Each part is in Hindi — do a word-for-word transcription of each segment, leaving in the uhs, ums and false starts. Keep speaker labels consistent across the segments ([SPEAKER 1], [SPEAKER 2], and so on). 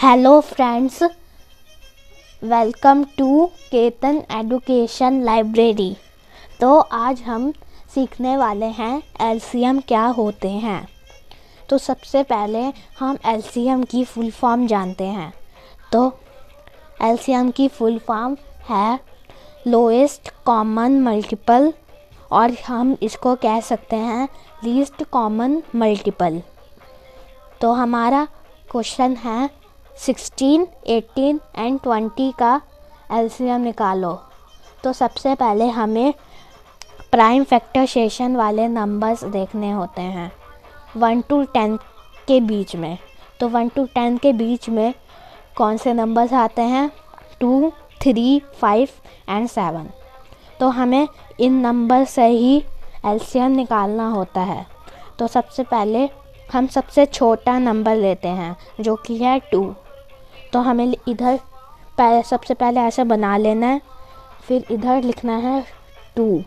[SPEAKER 1] Hello friends, welcome to Ketan education library. तो आज हम सीखने वाले हैं एलसीएम क्या होते हैं। तो सबसे पहले हम एलसीएम की फुल फॉर्म जानते हैं। तो एलसीएम की फुल फॉर्म है लोएस्ट कॉमन मल्टीपल, और हम इसको कह सकते हैं लीस्ट कॉमन मल्टीपल। तो हमारा क्वेश्चन है सिक्सटीन, एटीन एंड ट्वेंटी का एलसीएम निकालो। तो सबसे पहले हमें प्राइम फैक्टराइजेशन वाले नंबर्स देखने होते हैं वन टू टेन के बीच में। तो वन टू टेन के बीच में कौन से नंबर्स आते हैं? Two, three, five and seven. तो हमें इन नंबर से ही एलसीएम निकालना होता है। तो सबसे पहले हम सबसे छोटा नंबर लेते हैं जो कि है टू। तो हमें इधर पहले सबसे पहले ऐसे बना लेना है, फिर इधर लिखना है टू।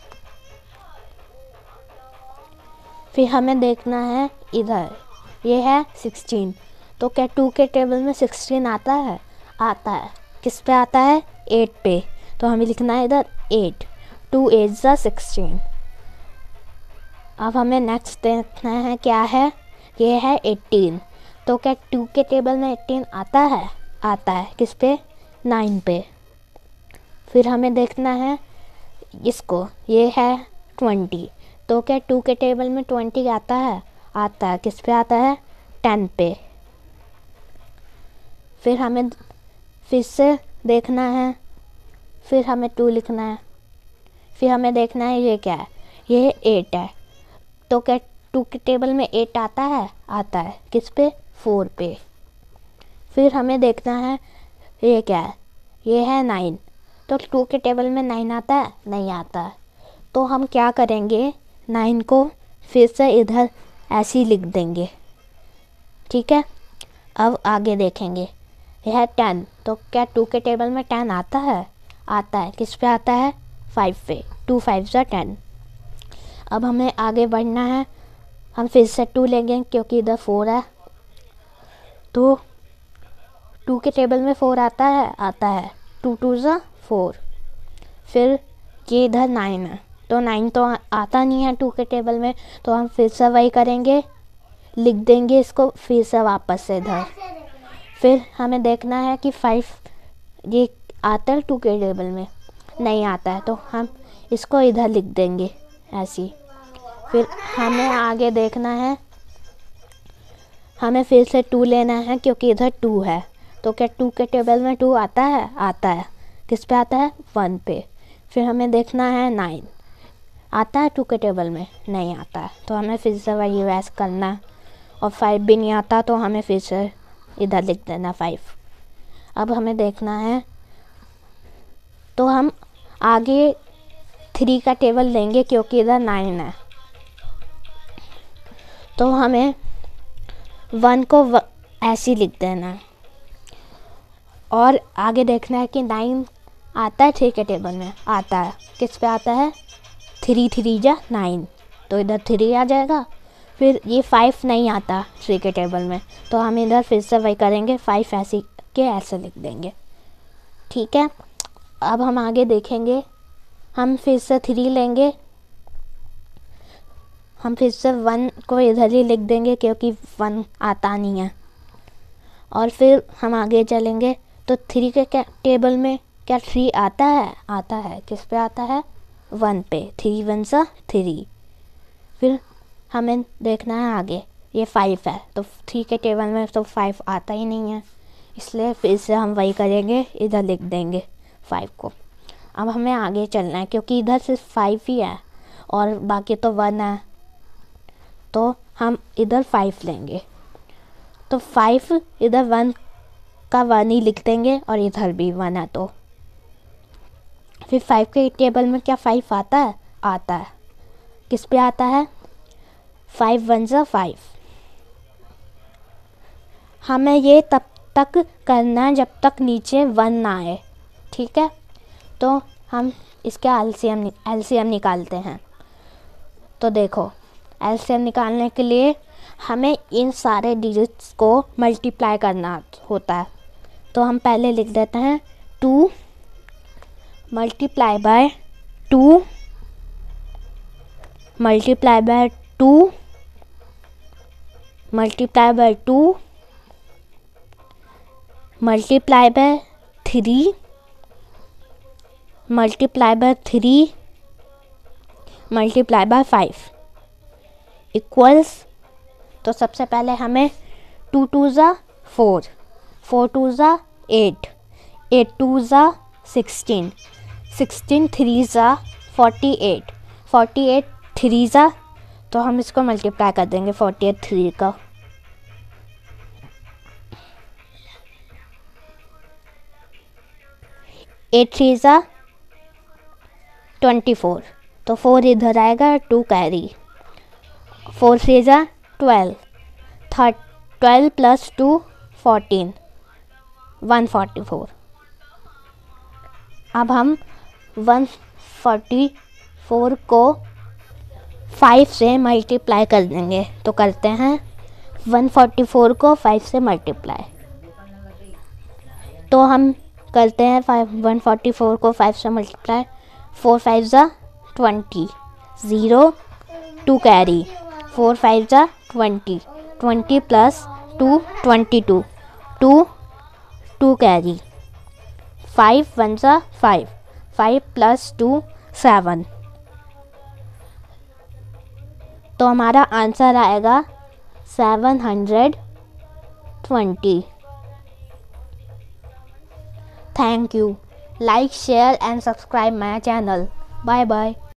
[SPEAKER 1] फिर हमें देखना है इधर, ये है सिक्सटीन। तो क्या टू के टेबल में सिक्सटीन आता है? आता है। किस पे आता है? एट पे। तो हमें लिखना है इधर एट। टू एट ज़ा सिक्सटीन। अब हमें नेक्स्ट देखना है क्या है, ये है एटीन। तो क्या टू के टेबल में एटीन आता है? आता है। किस पे? नाइन पे। फिर हमें देखना है इसको, ये है ट्वेंटी। तो क्या टू के टेबल में ट्वेंटी आता है? आता है। किस पे आता है? टेन पे। फिर हमें फिर से देखना है, फिर हमें टू लिखना है। फिर हमें देखना है ये क्या है, ये एट है। तो क्या टू के टेबल में एट आता है? आता है। किस पे? फोर पे। फिर हमें देखना है ये क्या है, ये है नाइन। तो टू के टेबल में नाइन आता है? नहीं आता है। तो हम क्या करेंगे, नाइन को फिर से इधर ऐसे ही लिख देंगे। ठीक है। अब आगे देखेंगे, यह है टेन। तो क्या टू के टेबल में टेन आता है? आता है। किस पे आता है? फाइव पे। टू फाइव ज़ा टेन। अब हमें आगे बढ़ना है, हम फिर से टू लेंगे क्योंकि इधर फोर है। तो टू के टेबल में फोर आता है? आता है। टू टू ज़ा फोर। फिर ये इधर नाइन है। तो नाइन तो आता नहीं है टू के टेबल में। तो हम फिर से वही करेंगे, लिख देंगे इसको फिर से वापस से इधर। फिर हमें देखना है कि फाइव ये आता है टू के टेबल में? नहीं आता है। तो हम इसको इधर लिख देंगे ऐसी। फिर हमें आगे देखना है, हमें फिर से टू लेना है क्योंकि इधर टू है। तो क्या टू के टेबल में टू आता है? आता है। किस पे आता है? वन पे। फिर हमें देखना है नाइन आता है टू के टेबल में? नहीं आता है। तो हमें फिर से वही वैस करना है। और फाइव भी नहीं आता, तो हमें फिर से इधर लिख देना फाइव। अब हमें देखना है, तो हम आगे थ्री का टेबल लेंगे क्योंकि इधर नाइन है। तो हमें वन को व, ऐसे लिख देना है। और आगे देखना है कि नाइन आता है थ्री के टेबल में? आता है। किस पे आता है? थ्री थ्री जा नाइन। तो इधर थ्री आ जाएगा। फिर ये फाइव नहीं आता थ्री के टेबल में, तो हम इधर फिर से वही करेंगे, फाइव ऐसे के ऐसे लिख देंगे। ठीक है। अब हम आगे देखेंगे, हम फिर से थ्री लेंगे, हम फिर से वन को इधर ही लिख देंगे क्योंकि वन आता नहीं है। और फिर हम आगे चलेंगे, तो थ्री के क्या टेबल में क्या थ्री आता है? आता है। किस पे आता है? वन पे। थ्री वन सा थ्री। फिर हमें देखना है आगे, ये फाइव है। तो थ्री के टेबल में तो फाइव आता ही नहीं है, इसलिए फिर से हम वही करेंगे, इधर लिख देंगे फाइव को। अब हमें आगे चलना है क्योंकि इधर सिर्फ फाइव ही है और बाकी तो वन है। तो हम इधर फाइव लेंगे। तो फाइव इधर वन का वन ही लिख देंगे और इधर भी वन है। तो फिर फाइव के टेबल में क्या फाइव आता है? आता है। किस पे आता है? फाइव वन ज़ा फाइव। हमें ये तब तक करना है जब तक नीचे वन ना आए। ठीक है। तो हम इसका एलसीएम एलसीएम निकालते हैं। तो देखो, एलसीएम निकालने के लिए हमें इन सारे डिजिट्स को मल्टीप्लाई करना होता है। तो हम पहले लिख देते हैं two multiply by two multiply by two multiply by two multiply by three multiply by three multiply by five equals. तो सबसे पहले हमें टू टू ज़ा फोर, फोर टू ज़ा एट, एट टू ज़ा सिक्सटीन, सिक्सटीन थ्री ज़ा forty eight, forty eight three ज़ा, तो हम इसको मल्टीप्लाई कर देंगे फोर्टी एट थ्री का। एट थ्री ज़ा ट्वेंटी फोर, तो फोर इधर आएगा, टू कैरी। फोर थ्री ज़ा ट्वेल्व, थर्ट twelve plus two fourteen, one forty four. अब हम वन फोर्टी फोर को फाइव से मल्टीप्लाई कर देंगे। तो करते हैं वन फोर्टी फोर को फाइव से मल्टीप्लाई। तो हम करते हैं फाइव वन फोर्टी फोर को फाइव से मल्टीप्लाई। फोर फाइव ज़ा twenty, zero two carry, four five ज़ा twenty, twenty plus two twenty two, two two carry, five one ज़ा five, five plus two seven. तो हमारा आंसर आएगा seven hundred twenty. Thank you. Like share and subscribe my channel. Bye bye.